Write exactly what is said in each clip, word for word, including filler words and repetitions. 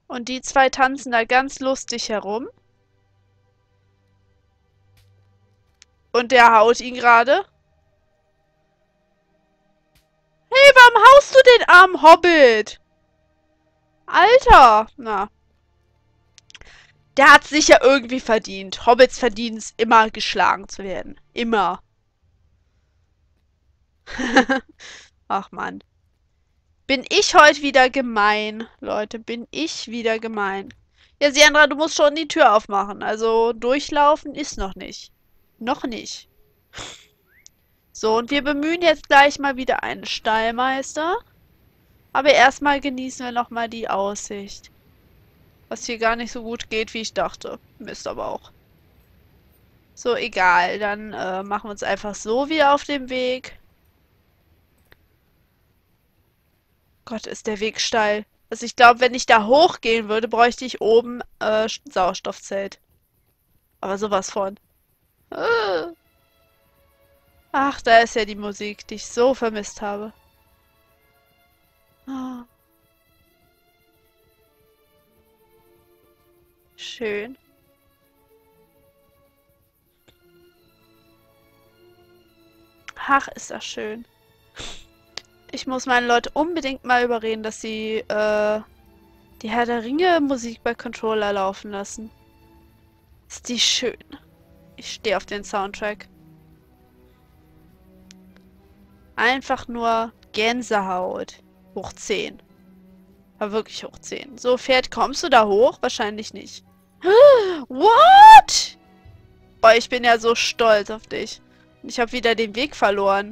Und die zwei tanzen da ganz lustig herum. Und der haut ihn gerade. Hey, warum haust du den armen Hobbit? Alter! Na. Der hat sicher irgendwie verdient. Hobbits verdienen es immer, geschlagen zu werden. Immer. Ach Mann. Bin ich heute wieder gemein, Leute. Bin ich wieder gemein. Ja, Siandra, du musst schon die Tür aufmachen. Also durchlaufen ist noch nicht. Noch nicht. So, und wir bemühen jetzt gleich mal wieder einen Stallmeister. Aber erstmal genießen wir nochmal die Aussicht. Was hier gar nicht so gut geht, wie ich dachte. Mist aber auch. So, egal. Dann äh, machen wir uns einfach so wieder auf den Weg. Gott, ist der Weg steil. Also ich glaube, wenn ich da hochgehen würde, bräuchte ich oben äh, Sauerstoffzelt. Aber sowas von. Äh. Ach, da ist ja die Musik, die ich so vermisst habe. Ah. Schön. Ach, ist das schön. Ich muss meine Leute unbedingt mal überreden, dass sie äh, die Herr der Ringe Musik bei Controller laufen lassen. Ist die schön. Ich stehe auf den Soundtrack. Einfach nur Gänsehaut. Hoch zehn. Aber wirklich hoch zehn. So, Pferd, kommst du da hoch? Wahrscheinlich nicht. What? Boah, ich bin ja so stolz auf dich. Und ich habe wieder den Weg verloren.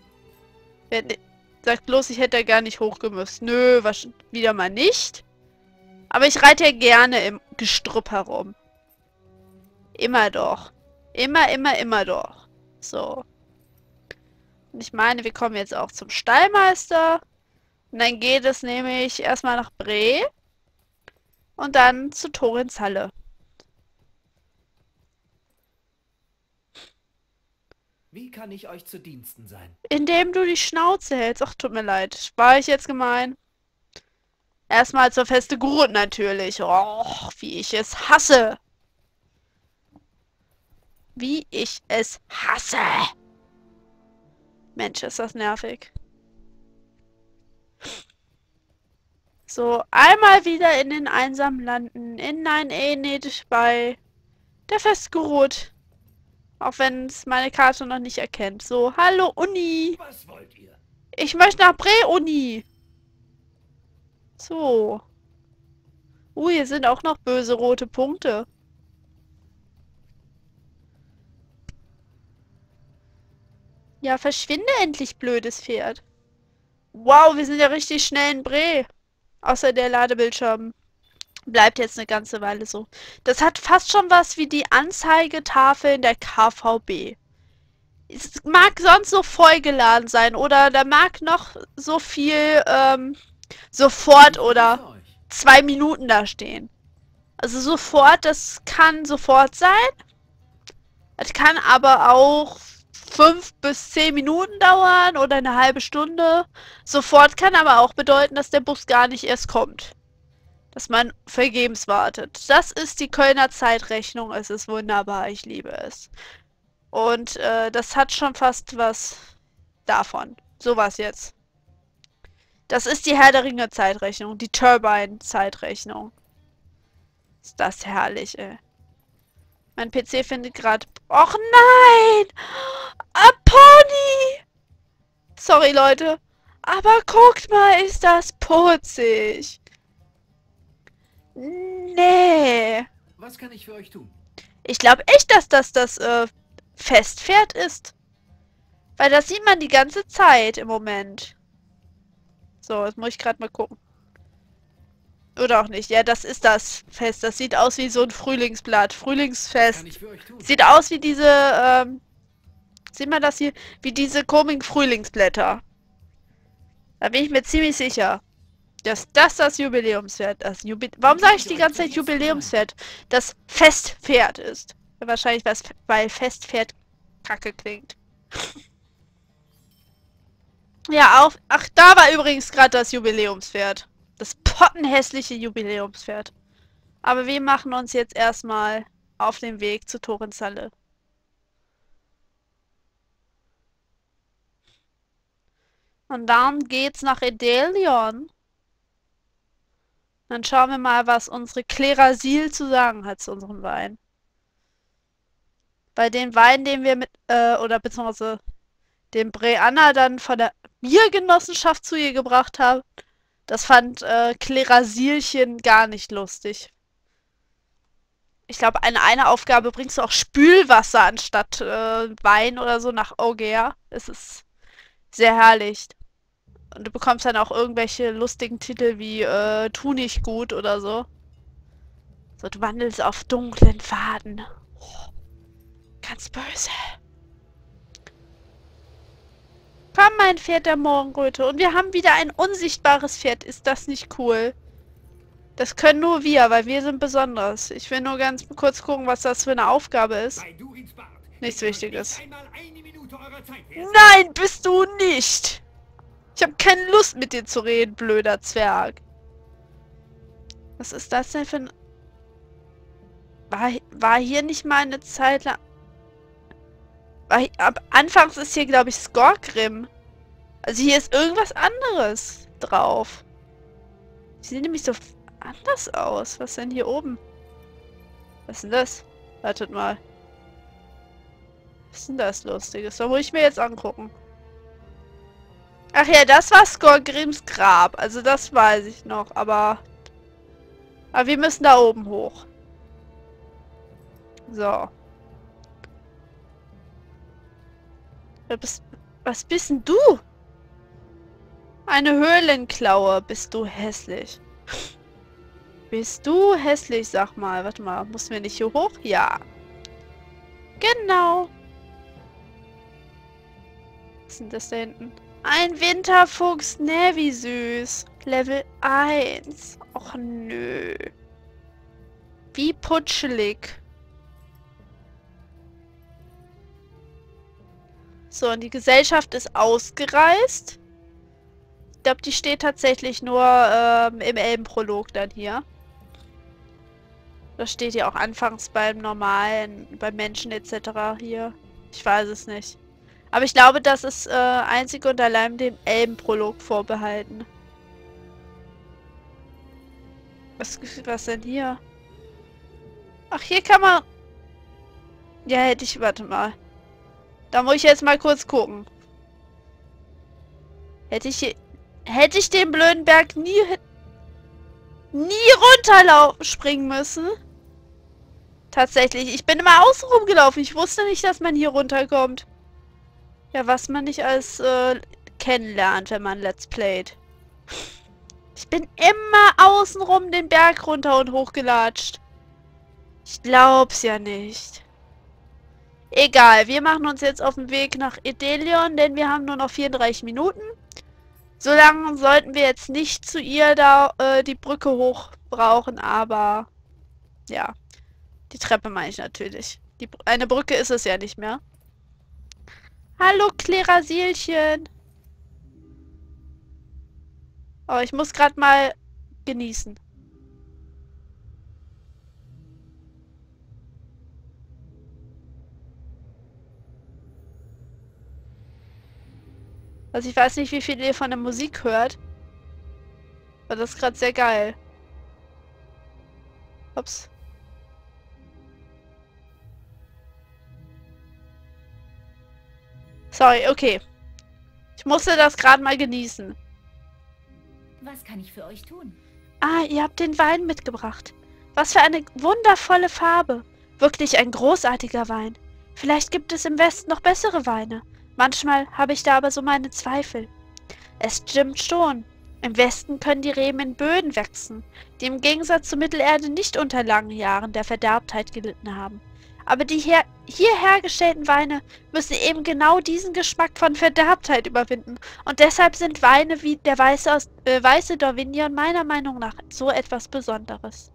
Sagt bloß, ich hätte gar nicht hochgemüsst. Nö, was, wieder mal nicht. Aber ich reite ja gerne im Gestrüpp herum. Immer doch. Immer, immer, immer doch. So. Und ich meine, wir kommen jetzt auch zum Stallmeister. Und dann geht es nämlich erstmal nach Bre. Und dann zu Thorins Halle. Wie kann ich euch zu Diensten sein? Indem du die Schnauze hältst. Ach, tut mir leid. War ich jetzt gemein? Erstmal zur Feste Gurut natürlich. Och, wie ich es hasse. Wie ich es hasse. Mensch, ist das nervig. So, einmal wieder in den einsamen Landen. In Nein Enid bei der Feste Gurut. Auch wenn es meine Karte noch nicht erkennt. So, hallo Uni. Was wollt ihr? Ich möchte nach Bre, Uni. So. Uh, hier sind auch noch böse rote Punkte. Ja, verschwinde endlich, blödes Pferd. Wow, wir sind ja richtig schnell in Bre. Außer der Ladebildschirm bleibt jetzt eine ganze Weile so. Das hat fast schon was wie die Anzeigetafel in der K V B. Es mag sonst so vollgeladen sein oder da mag noch so viel ähm, sofort oder zwei Minuten da stehen. Also sofort, das kann sofort sein. Es kann aber auch fünf bis zehn Minuten dauern oder eine halbe Stunde. Sofort kann aber auch bedeuten, dass der Bus gar nicht erst kommt. Dass man vergebens wartet. Das ist die Kölner Zeitrechnung. Es ist wunderbar. Ich liebe es. Und äh, das hat schon fast was davon. Sowas jetzt. Das ist die Herr der Ringe Zeitrechnung. Die Turbine Zeitrechnung. Ist das herrlich, ey. Mein P C findet gerade... Och nein! A Pony! Sorry, Leute. Aber guckt mal, ist das putzig. Nee. Was kann ich für euch tun? Ich glaube echt, dass das das äh, Festpferd ist. Weil das sieht man die ganze Zeit im Moment. So, jetzt muss ich gerade mal gucken. Oder auch nicht. Ja, das ist das Fest. Das sieht aus wie so ein Frühlingsblatt. Frühlingsfest. Kann ich für euch tun? Sieht aus wie diese, ähm... Sieht man das hier? Wie diese komischen Frühlingsblätter. Da bin ich mir ziemlich sicher. Dass das das Jubiläumspferd das Jubi Warum sage ich die ganze Zeit Jubiläumspferd? Das Festpferd ist. Wahrscheinlich, was, weil Festpferd kacke klingt. Ja, auf. Ach, da war übrigens gerade das Jubiläumspferd. Das pottenhässliche Jubiläumspferd. Aber wir machen uns jetzt erstmal auf den Weg zu Torenzalle. Und dann geht's nach Edelion. Dann schauen wir mal, was unsere Klerasil zu sagen hat zu unserem Wein. Bei den Wein, den wir mit, äh, oder beziehungsweise den Breanna dann von der Biergenossenschaft zu ihr gebracht haben, das fand äh, Klerasilchen gar nicht lustig. Ich glaube, eine, eine Aufgabe bringst du auch Spülwasser anstatt äh, Wein oder so nach Augea. Es ist sehr herrlich. Und du bekommst dann auch irgendwelche lustigen Titel wie äh, Tu nicht gut oder so. So, du wandelst auf dunklen Pfaden. Oh, ganz böse. Komm, mein Pferd der Morgenröte. Und wir haben wieder ein unsichtbares Pferd. Ist das nicht cool? Das können nur wir, weil wir sind besonders. Ich will nur ganz kurz gucken, was das für eine Aufgabe ist. Nichts Wichtiges. Nein, bist du nicht! Ich habe keine Lust mit dir zu reden, blöder Zwerg. Was ist das denn für ein... War, war hier nicht mal eine Zeit lang... War hier... Ab Anfangs ist hier, glaube ich, Skorgrim. Also hier ist irgendwas anderes drauf. Die sehen nämlich so anders aus. Was denn hier oben? Was ist denn das? Wartet mal. Was ist denn das Lustiges? Da muss ich mir jetzt angucken. Ach ja, das war Skorgrims Grab. Also das weiß ich noch, aber... Aber wir müssen da oben hoch. So. Was, was bist denn du? Eine Höhlenklaue. Bist du hässlich. Bist du hässlich, sag mal. Warte mal, mussten wir nicht hier hoch? Ja. Genau. Was ist denn das da hinten? Ein Winterfuchs, ne, wie süß. Level eins. Och nö. Wie putschelig. So, und die Gesellschaft ist ausgereist. Ich glaube, die steht tatsächlich nur ähm, im Elbenprolog dann hier. Das steht ja auch anfangs beim normalen, beim Menschen et cetera hier. Ich weiß es nicht. Aber ich glaube, das ist äh, einzig und allein dem Elbenprolog vorbehalten. Was, was denn hier? Ach, hier kann man... Ja, hätte ich... Warte mal. Da muss ich jetzt mal kurz gucken. Hätte ich hier... Hätte ich den blöden Berg nie... Nie runterlaufen springen müssen. Tatsächlich. Ich bin immer außen rumgelaufen. Ich wusste nicht, dass man hier runterkommt. Ja, was man nicht als äh, kennenlernt, wenn man Let's Playt. Ich bin immer außenrum den Berg runter und hochgelatscht. Ich glaub's ja nicht. Egal, wir machen uns jetzt auf den Weg nach Edelion, denn wir haben nur noch vierunddreißig Minuten. So lange sollten wir jetzt nicht zu ihr da äh, die Brücke hoch brauchen, aber ja, die Treppe meine ich natürlich. Die, eine Brücke ist es ja nicht mehr. Hallo, Klerasilchen. Oh, ich muss gerade mal genießen. Also ich weiß nicht, wie viel ihr von der Musik hört. Aber das ist gerade sehr geil. Ups. Sorry, okay. Ich musste das gerade mal genießen. Was kann ich für euch tun? Ah, ihr habt den Wein mitgebracht. Was für eine wundervolle Farbe. Wirklich ein großartiger Wein. Vielleicht gibt es im Westen noch bessere Weine. Manchmal habe ich da aber so meine Zweifel. Es stimmt schon. Im Westen können die Reben in Böden wachsen, die im Gegensatz zur Mittelerde nicht unter langen Jahren der Verderbtheit gelitten haben. Aber die her hier hergestellten Weine müssen eben genau diesen Geschmack von Verderbtheit überwinden. Und deshalb sind Weine wie der Weiße, aus, äh, Weiße Dorvignon meiner Meinung nach so etwas Besonderes.